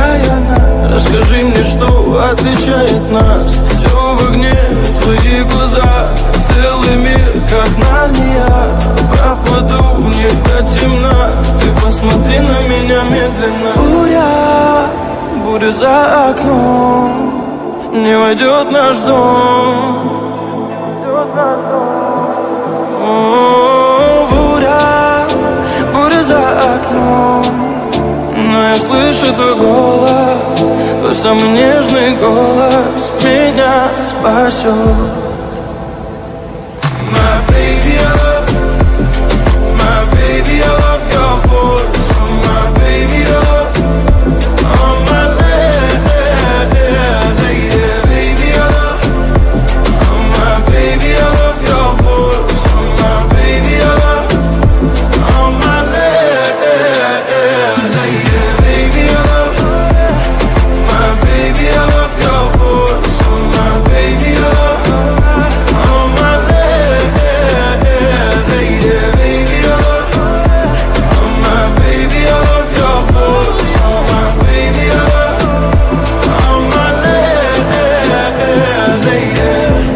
нечаянно. Расскажи мне, что отличает нас. Все в огне, твои глаза, целый мир, как Нарния. Пропаду в них до темна, ты посмотри на меня медленно. Буря за окном, не войдет наш дом. Буря за окном, но я слышу твой голос, твой самый нежный голос меня спасет. My baby, I love, my baby, I love your voice. My baby, I love, on my lady. Baby, I love, oh my baby, I love your voice. My baby, I love, on my lady. Baby, I love, my baby, I love your voice. My baby, I love, on my lady. Baby, I love, oh my baby, I love your voice. My baby, I love, on my lady.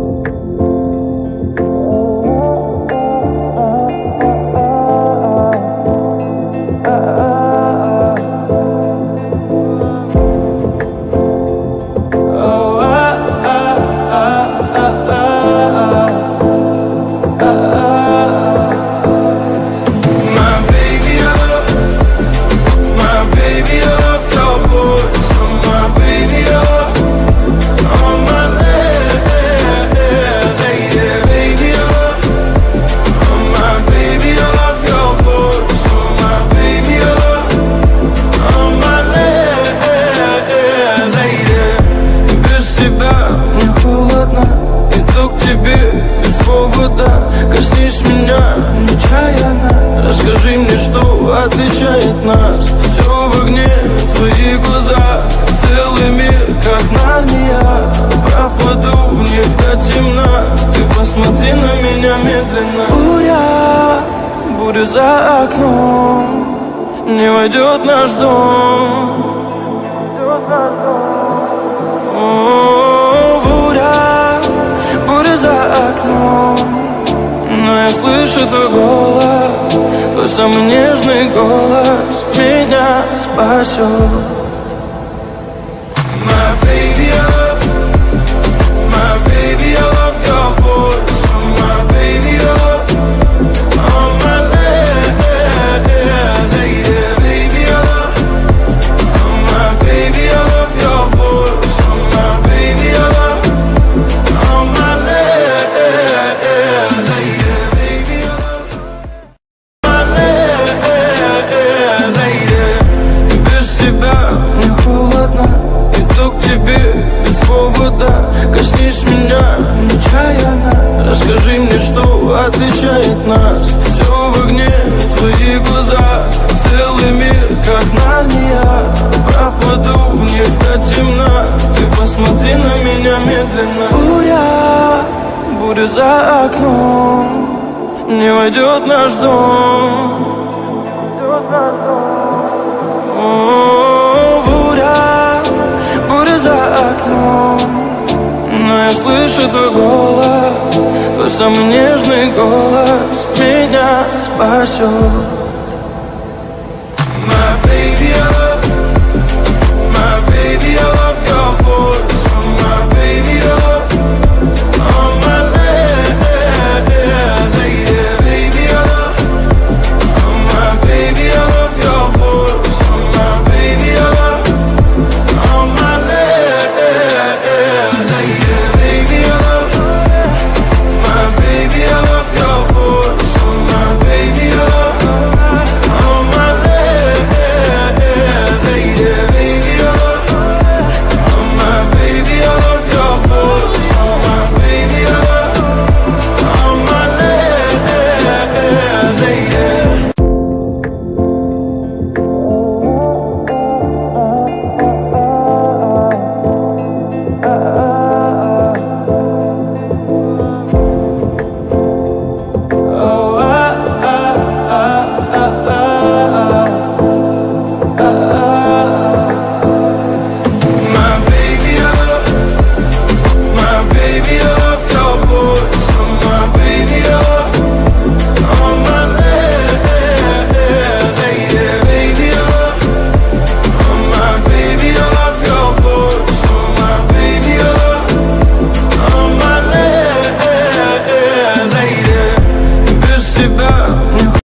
Коснись меня нечаянно. Расскажи мне, что отличает нас. Все в огне, твои глаза, целый мир, как Нарния. Пропаду в них до темна, ты посмотри на меня медленно. Буря за окном, не войдет наш дом. Буря за окном, но я слышу твой голос, твой самый нежный голос меня спасет. My baby, I love, my baby, I love your voice. My baby, I love, on my lady. Baby, I love, oh my baby, I love your voice. My baby, I love, on my lady. Baby, I love, my lady. Без тебя мне холодно, иду к тебе без повода. Коснись меня нечаянно. Расскажи мне, что отличает нас. Все в огне, твои глаза, целый мир, как Нарния. Пропаду в них до темна, ты посмотри на меня медленно. Буря за окном, не войдет наш дом. Буря за окном, но я слышу твой голос, твой самый нежный голос меня спасет.